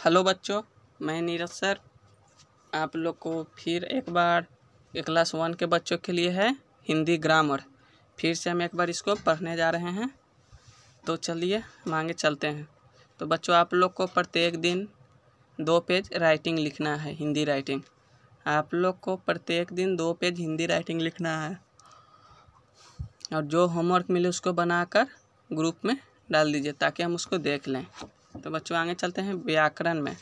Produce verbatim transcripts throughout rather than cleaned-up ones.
Hello बच्चों, मैं Neeraj sir आप लोग को फिर एक बार क्लास वन के बच्चों के लिए है हिंदी ग्रामर। फिर से हम एक बार इसको पढ़ने जा रहे हैं, तो चलिए हम आगे चलते हैं। तो बच्चों, आप लोग को प्रत्येक दिन दो पेज राइटिंग लिखना है, हिंदी राइटिंग। आप लोग को प्रत्येक दिन दो पेज हिंदी राइटिंग लिखना है और जो होमवर्क मिले उसको बनाकर ग्रुप में डाल दीजिए ताकि हम उसको देख लें। तो बच्चों आगे चलते हैं व्याकरण में।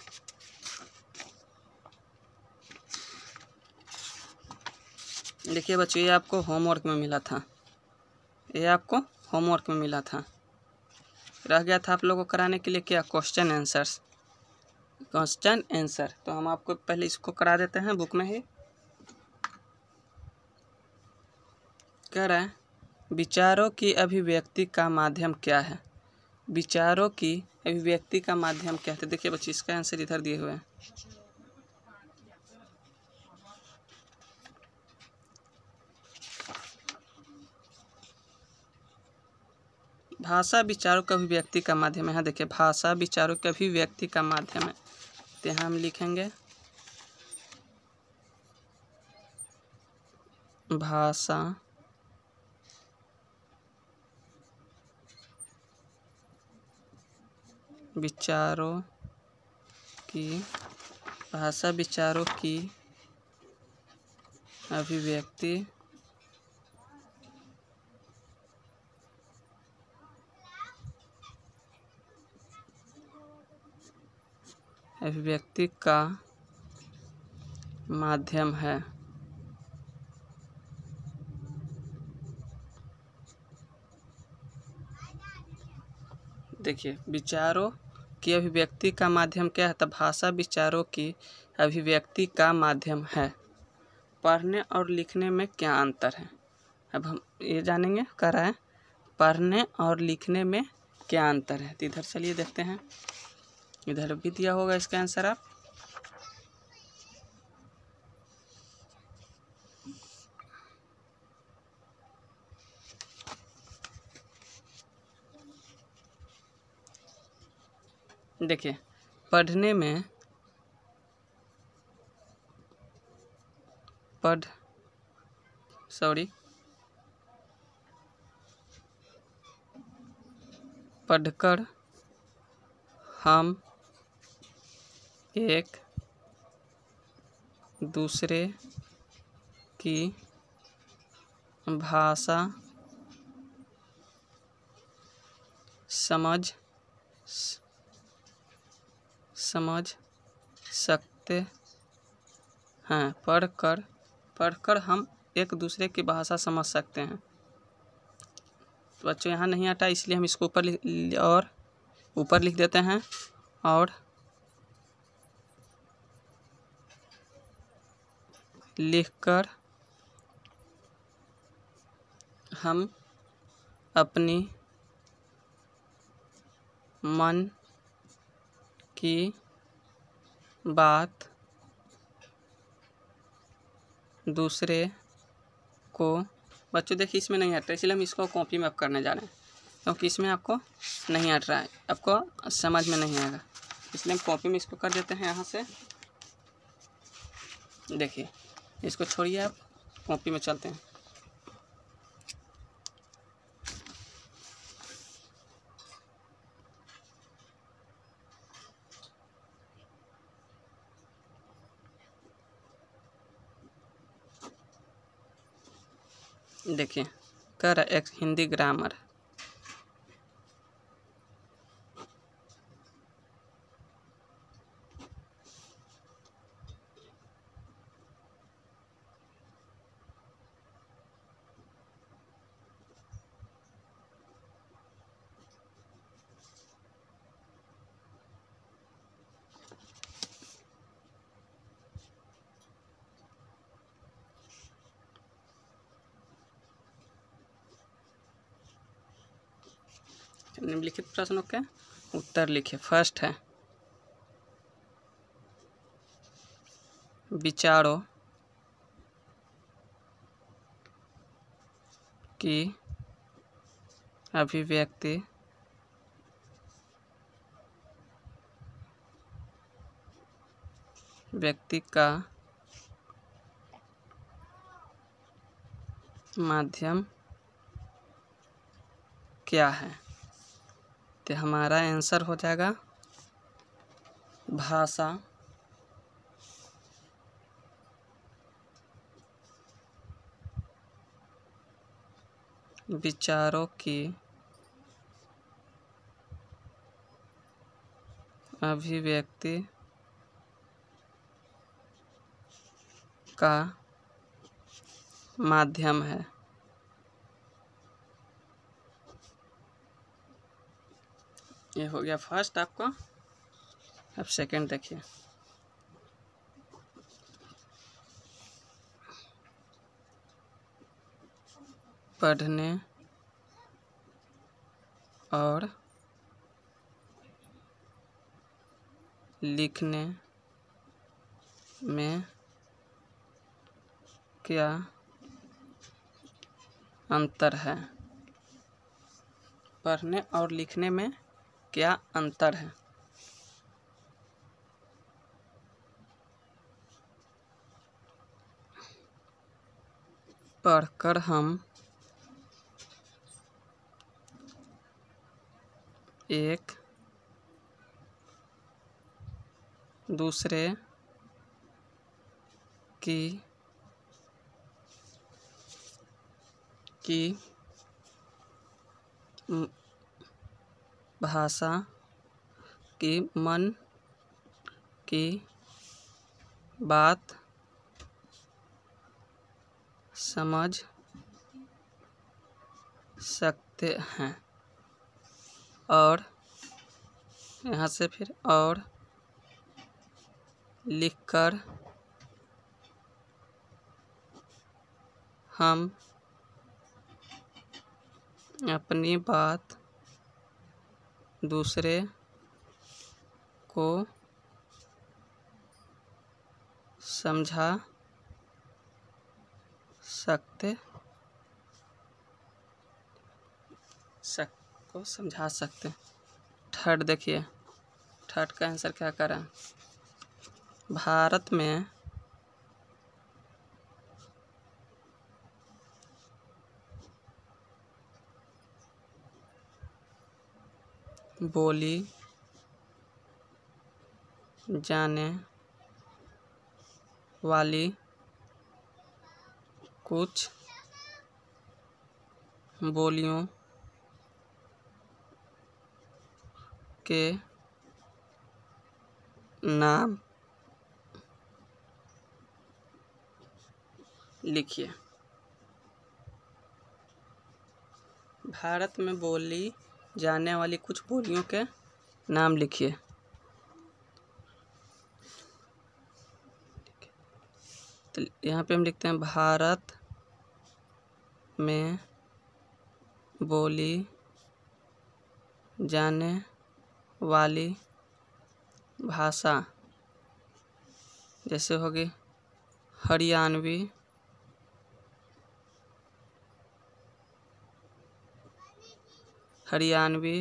देखिए बच्चों, ये आपको होमवर्क में मिला था, ये आपको होमवर्क में मिला था। रह गया था आप लोगों को कराने के लिए क्या, क्वेश्चन आंसर्स, क्वेश्चन आंसर। तो हम आपको पहले इसको करा देते हैं बुक में ही। कह रहा है विचारों की अभिव्यक्ति का माध्यम क्या है। विचारों की अभिव्यक्ति का माध्यम क्या है। देखिए बच्चे, इसका आंसर इधर दिए हुए हैं। भाषा विचारों का अभिव्यक्ति का माध्यम है। यहाँ देखिए, भाषा विचारों का अभिव्यक्ति का माध्यम है। तो यहाँ हम लिखेंगे भाषा विचारों की भाषा विचारों की अभिव्यक्ति अभिव्यक्ति का माध्यम है। देखिए, विचारों की अभिव्यक्ति का माध्यम क्या है। तो भाषा विचारों की अभिव्यक्ति का माध्यम है। पढ़ने और लिखने में क्या अंतर है, अब हम ये जानेंगे। कह रहा है पढ़ने और लिखने में क्या अंतर है। तो इधर चलिए देखते हैं, इधर भी दिया होगा इसका आंसर। आप देखिए, पढ़ने में पढ़ सॉरी पढ़कर हम एक दूसरे की भाषा समझ समझ सकते हैं। पढ़कर पढ़कर हम एक दूसरे की भाषा समझ सकते हैं। तो बच्चों, यहाँ नहीं आता, इसलिए हम इसको ऊपर लिख और ऊपर लिख देते हैं। और लिखकर हम अपनी मन की बात दूसरे को, बच्चों देखिए इसमें नहीं हट रहा, इसलिए हम इसको कॉपी में अब करने जा रहे हैं, क्योंकि इसमें आपको नहीं हट रहा है, आपको समझ में नहीं आएगा, इसलिए हम कॉपी में इसको कर देते हैं। यहाँ से देखिए, इसको छोड़िए, आप कॉपी में चलते हैं। देखिए, कर एक हिंदी ग्रामर। निम्नलिखित प्रश्नों के उत्तर लिखिए। फर्स्ट है विचारों की अभिव्यक्ति व्यक्ति का माध्यम क्या है? तो हमारा आंसर हो जाएगा भाषा। विचारों की अभिव्यक्ति का माध्यम है। ये हो गया फर्स्ट आपका। अब सेकंड देखिए। पढ़ने और लिखने में क्या अंतर है? पढ़ने और लिखने में क्या अंतर है? पढ़कर हम एक दूसरे की की भाषा की मन की बात समझ सकते हैं। और यहाँ से फिर और लिखकर हम अपनी बात दूसरे को समझा सकते सक को समझा सकते। थर्ड देखिए, थर्ड का आंसर क्या करें? भारत में बोली जाने वाली कुछ बोलियों के नाम लिखिए। भारत में बोली जाने वाली कुछ बोलियों के नाम लिखिए। तो यहाँ पे हम लिखते हैं भारत में बोली जाने वाली भाषा जैसे होगी हरियाणवी, हरियाणवी,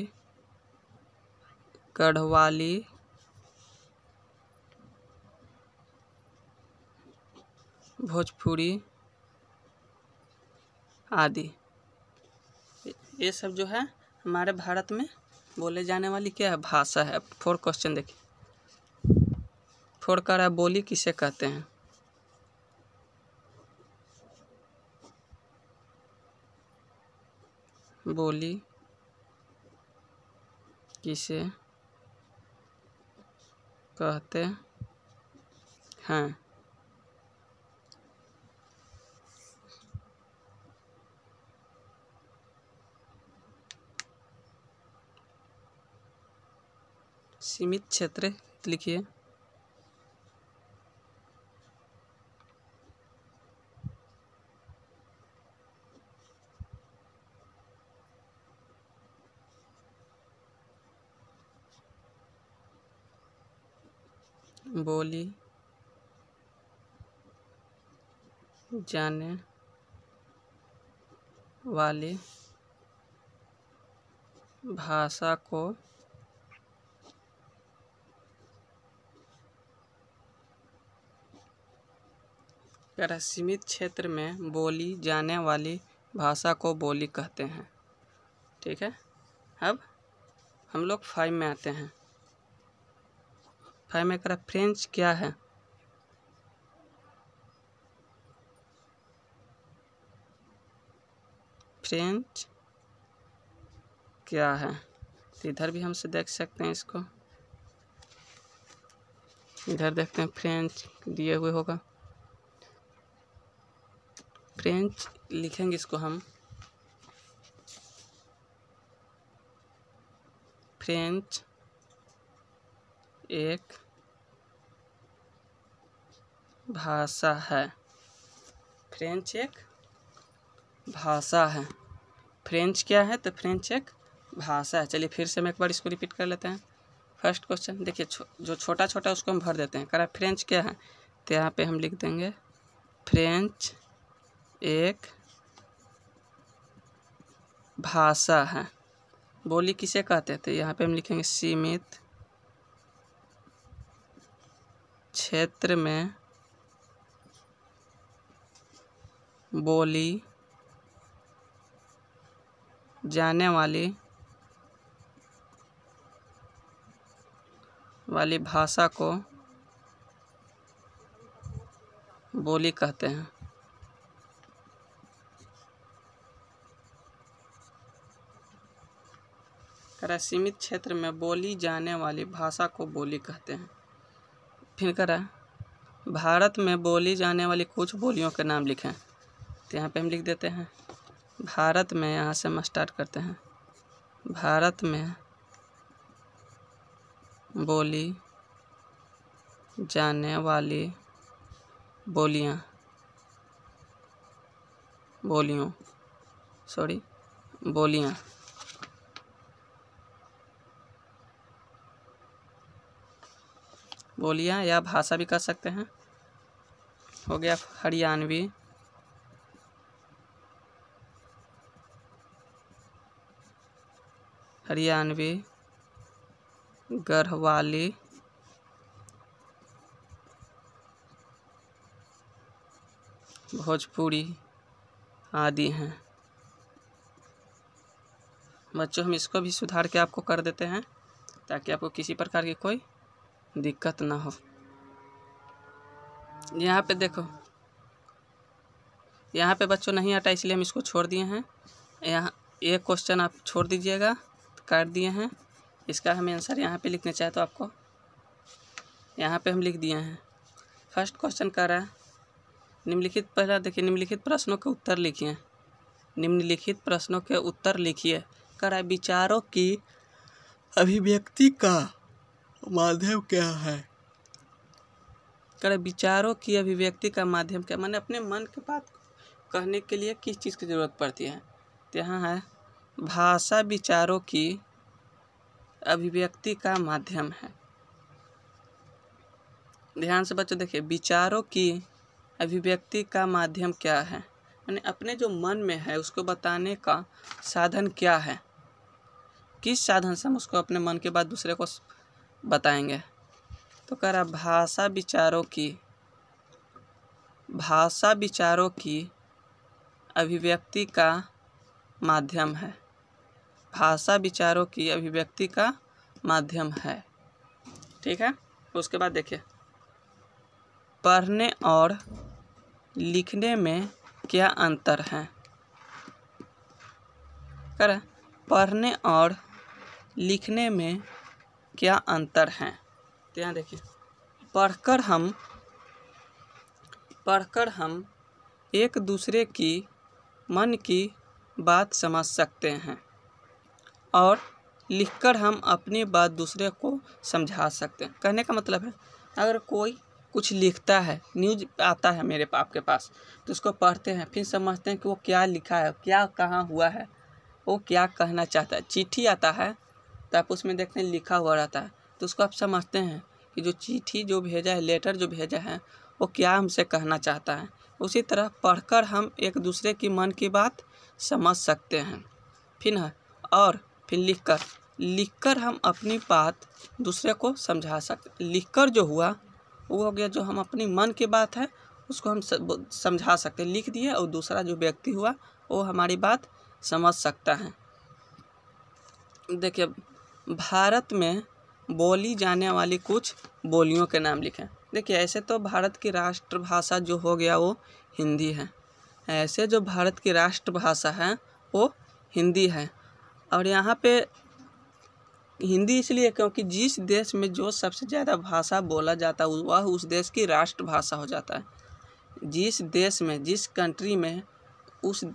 गढ़वाली, भोजपुरी आदि। ये सब जो है हमारे भारत में बोले जाने वाली क्या है? भाषा है। फोर क्वेश्चन देखिए। फोर का रहा बोली किसे कहते हैं? बोली किसे कहते हैं? सीमित क्षेत्र लिखिए। बोली जाने वाली भाषा को कह रहा है सीमित क्षेत्र में बोली जाने वाली भाषा को बोली कहते हैं। ठीक है, अब हम लोग फाइव में आते हैं। फाइव में कह रहा है फ्रेंच क्या है। फ्रेंच क्या है, तो इधर भी हमसे देख सकते हैं इसको। इधर देखते हैं फ्रेंच दिए हुए होगा। फ्रेंच लिखेंगे इसको हम फ्रेंच एक भाषा है। फ्रेंच एक भाषा है। फ्रेंच क्या है, तो फ्रेंच एक भाषा है। चलिए फिर से हम एक बार इसको रिपीट कर लेते हैं। फर्स्ट क्वेश्चन देखिए, छो, जो छोटा छोटा उसको हम भर देते हैं। कह रहा है फ्रेंच क्या है, तो यहाँ पे हम लिख देंगे फ्रेंच एक भाषा है। बोली किसे कहते थे, यहाँ पे हम लिखेंगे सीमित क्षेत्र में बोली जाने वाली वाली भाषा को बोली कहते हैं। कह रहा है सीमित क्षेत्र में बोली जाने वाली भाषा को बोली कहते हैं। फिर कह रहा है भारत में बोली जाने वाली कुछ बोलियों के नाम लिखें, तो यहाँ पे हम लिख देते हैं भारत में, यहाँ से हम स्टार्ट करते हैं। भारत में बोली जाने वाली बोलियाँ बोलियों सॉरी बोलियाँ बोलियाँ या भाषा भी कह सकते हैं। हो गया हरियाणवी, हरियाणवी, गढ़वाली, भोजपुरी आदि हैं। बच्चों हम इसको भी सुधार के आपको कर देते हैं ताकि आपको किसी प्रकार की कोई दिक्कत ना हो। यहाँ पे देखो, यहाँ पे बच्चों नहीं आता इसलिए हम इसको छोड़ दिए हैं। यहाँ एक क्वेश्चन आप छोड़ दीजिएगा, काट दिए हैं। इसका हमें आंसर यहाँ पे लिखने चाहे तो आपको यहाँ पे हम लिख दिए हैं। फर्स्ट क्वेश्चन कर रहा है निम्नलिखित, पहला देखिए निम्नलिखित प्रश्नों के उत्तर लिखिए। निम्नलिखित प्रश्नों के उत्तर लिखिए। कर रहा है विचारों की अभिव्यक्ति का माध्यम क्या है। कर रहा है विचारों की अभिव्यक्ति का माध्यम क्या, मैंने अपने मन की बात कहने के लिए किस चीज़ की ज़रूरत पड़ती है, तो यहाँ है भाषा विचारों की अभिव्यक्ति का माध्यम है। ध्यान से बच्चों देखिए, विचारों की अभिव्यक्ति का माध्यम क्या है, यानी अपने जो मन में है उसको बताने का साधन क्या है, किस साधन से हम उसको अपने मन के बाद दूसरे को बताएंगे। तो कह रहा भाषा विचारों की भाषा विचारों की अभिव्यक्ति का माध्यम है। भाषा विचारों की अभिव्यक्ति का माध्यम है। ठीक है, उसके बाद देखिए पढ़ने और लिखने में क्या अंतर है। कर पढ़ने और लिखने में क्या अंतर है, तो यहाँ देखिए पढ़कर हम पढ़कर हम एक दूसरे की मन की बात समझ सकते हैं और लिखकर हम अपनी बात दूसरे को समझा सकते हैं। कहने का मतलब है अगर कोई कुछ लिखता है, न्यूज़ आता है मेरे आपके पास, तो उसको पढ़ते हैं, फिर समझते हैं कि वो क्या लिखा है, क्या कहाँ हुआ है, वो क्या कहना चाहता है। चिट्ठी आता है तो आप उसमें देखते हैं लिखा हुआ रहता है, तो उसको आप समझते हैं कि जो चिट्ठी जो भेजा है, लेटर जो भेजा है, वो क्या हमसे कहना चाहता है। उसी तरह पढ़कर हम एक दूसरे की मन की बात समझ सकते हैं। फिर है और फिर लिखकर लिखकर हम अपनी बात दूसरे को समझा सकते। लिखकर जो हुआ वो हो गया जो हम अपनी मन की बात है उसको हम समझा सकते हैं, लिख दिए और दूसरा जो व्यक्ति हुआ वो हमारी बात समझ सकता है। देखिए, भारत में बोली जाने वाली कुछ बोलियों के नाम लिखें। देखिए, ऐसे तो भारत की राष्ट्रभाषा जो हो गया वो हिंदी है। ऐसे जो भारत की राष्ट्रभाषा है वो हिंदी है। और यहाँ पे हिंदी इसलिए क्योंकि जिस देश में जो सबसे ज़्यादा भाषा बोला जाता है वह उस देश की राष्ट्रभाषा हो जाता है। जिस देश में, जिस कंट्री में, उस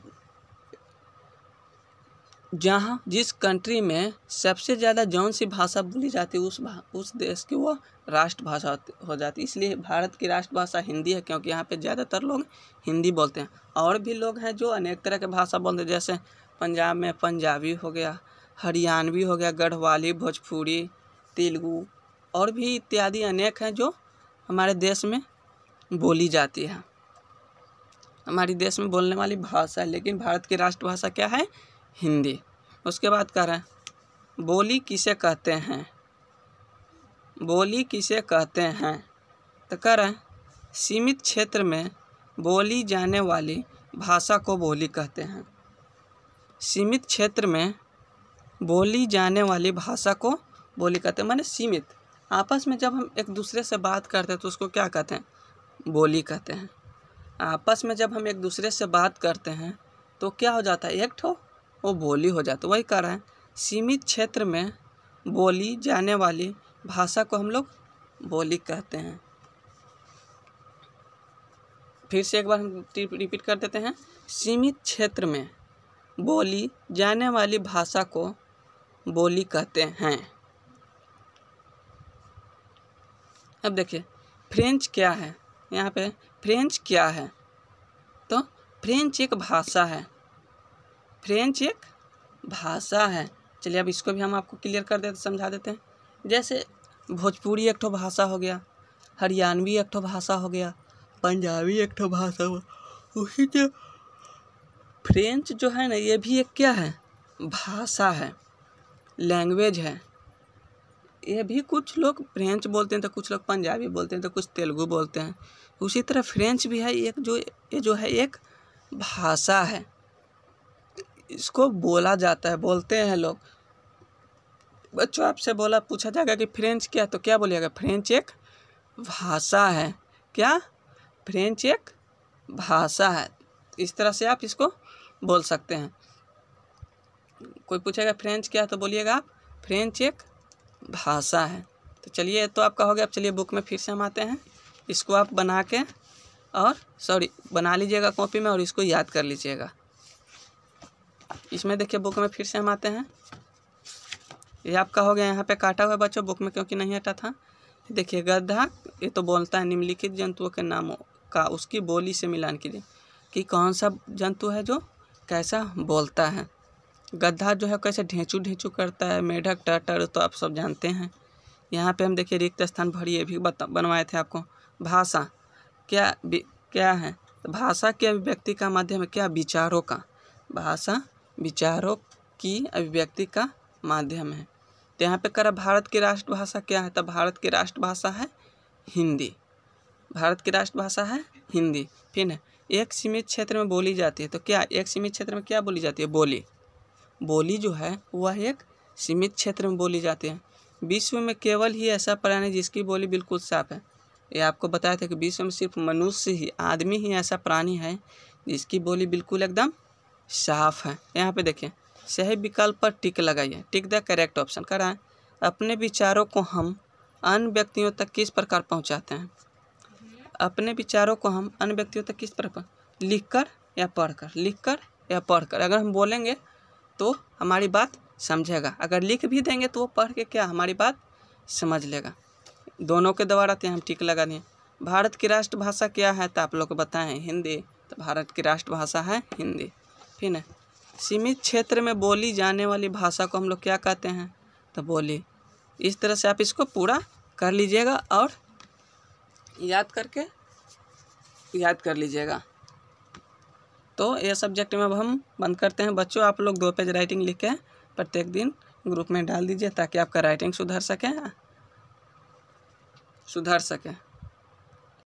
जहाँ जिस कंट्री में सबसे ज़्यादा जौन सी भाषा बोली जाती है उस उस देश की वो राष्ट्रभाषा हो जाती है। इसलिए भारत की राष्ट्रभाषा हिंदी है, क्योंकि यहाँ पे ज़्यादातर लोग हिंदी बोलते हैं। और भी लोग हैं जो अनेक तरह के भाषा बोलते हैं, जैसे पंजाब में पंजाबी हो गया, हरियाणवी हो गया, गढ़वाली, भोजपुरी, तेलुगु और भी इत्यादि अनेक हैं जो हमारे देश में बोली जाती है। हमारे देश में बोलने वाली भाषा है, लेकिन भारत की राष्ट्रभाषा क्या है? हिंदी। उसके बाद कह रहे हैं बोली किसे कहते हैं, बोली किसे कहते हैं, तो कह रहे हैं सीमित क्षेत्र में बोली जाने वाली भाषा को बोली कहते हैं। सीमित क्षेत्र में बोली जाने वाली भाषा को बोली कहते हैं, माने सीमित। आपस में जब हम एक दूसरे से बात करते हैं तो उसको क्या कहते हैं? बोली कहते हैं। आपस में जब हम एक दूसरे से बात करते हैं तो क्या हो जाता है? एक ठो वो बोली हो जाता है। वही कह रहे हैं सीमित क्षेत्र में बोली जाने वाली भाषा को हम लोग बोली कहते हैं। फिर से एक बार हम रिपीट कर देते हैं, सीमित क्षेत्र में बोली जाने वाली भाषा को बोली कहते हैं। अब देखिए फ्रेंच क्या है, यहाँ पे फ्रेंच क्या है? तो फ्रेंच एक भाषा है, फ्रेंच एक भाषा है। चलिए अब इसको भी हम आपको क्लियर कर देते, समझा देते हैं। जैसे भोजपुरी एक ठो भाषा हो गया, हरियाणवी एक ठो भाषा हो गया, पंजाबी एक ठो भाषा हुआ, उसी जो फ्रेंच जो है ना ये भी एक क्या है? भाषा है, लैंग्वेज है। ये भी कुछ लोग फ्रेंच बोलते हैं तो कुछ लोग पंजाबी बोलते हैं तो कुछ तेलुगु बोलते हैं। उसी तरह फ्रेंच भी है एक, जो ये जो है एक भाषा है, इसको बोला जाता है, बोलते हैं लोग। बच्चों आपसे बोला पूछा जाएगा कि फ्रेंच क्या, तो क्या बोलिएगा? फ्रेंच एक भाषा है। क्या? फ्रेंच एक भाषा है। इस तरह से आप इसको बोल सकते हैं। कोई पूछेगा फ्रेंच क्या, तो बोलिएगा आप फ्रेंच एक भाषा है। तो चलिए तो आपका हो गया। अब चलिए बुक में फिर से हम आते हैं, इसको आप बना के और सॉरी बना लीजिएगा कॉपी में और इसको याद कर लीजिएगा। इसमें देखिए बुक में फिर से हम आते हैं, ये आपका हो गया। यहाँ पे काटा हुआ है बच्चों बुक में क्योंकि नहीं हटा था। देखिए गधा ये तो बोलता है निम्नलिखित जंतुओं के नामों का उसकी बोली से मिलान कीजिए कि कौन सा जंतु है जो कैसा बोलता है। गधा जो है कैसे ढेंचू ढेंचू करता है, मेढक टटर तो आप सब जानते हैं। यहाँ पे हम देखिए रिक्त स्थान भरी, ये भी बता बनवाए थे आपको। भाषा क्या क्या है? तो भाषा के अभिव्यक्ति का माध्यम है क्या? विचारों का। भाषा विचारों की अभिव्यक्ति का माध्यम है। तो यहाँ पे करा भारत की राष्ट्रभाषा क्या है? तो भारत की राष्ट्रभाषा है हिंदी। भारत की राष्ट्रभाषा है हिंदी। फिर एक सीमित क्षेत्र में बोली जाती है, तो क्या एक सीमित क्षेत्र में क्या बोली जाती है? बोली। बोली जो है वह एक सीमित क्षेत्र में बोली जाती है। विश्व में केवल ही ऐसा प्राणी जिसकी बोली बिल्कुल साफ है। ये आपको बताया था कि विश्व में सिर्फ मनुष्य ही, आदमी ही ऐसा प्राणी है जिसकी बोली बिल्कुल एकदम साफ है। यहाँ पे देखिए सही विकल्प पर टिक लगाइए, टिक द करेक्ट ऑप्शन। कराएं अपने विचारों को हम अन्य व्यक्तियों तक किस प्रकार पहुँचाते हैं? अपने विचारों को हम अन्य व्यक्तियों तक किस प्रकार? लिख कर या पढ़ कर? लिख कर या पढ़ कर? अगर हम बोलेंगे तो हमारी बात समझेगा, अगर लिख भी देंगे तो वो पढ़ के क्या हमारी बात समझ लेगा। दोनों के द्वारा थे हम टिक लगा दिए। भारत की राष्ट्रभाषा क्या है? तो आप लोग बताएं हिंदी। तो भारत की राष्ट्रभाषा है हिंदी। फिर है सीमित क्षेत्र में बोली जाने वाली भाषा को हम लोग क्या कहते हैं? तो बोली। इस तरह से आप इसको पूरा कर लीजिएगा और याद करके याद कर लीजिएगा। तो ये सब्जेक्ट में अब हम बंद करते हैं। बच्चों आप लोग दो पेज राइटिंग लिख के प्रत्येक दिन ग्रुप में डाल दीजिए ताकि आपका राइटिंग सुधर सके सुधर सके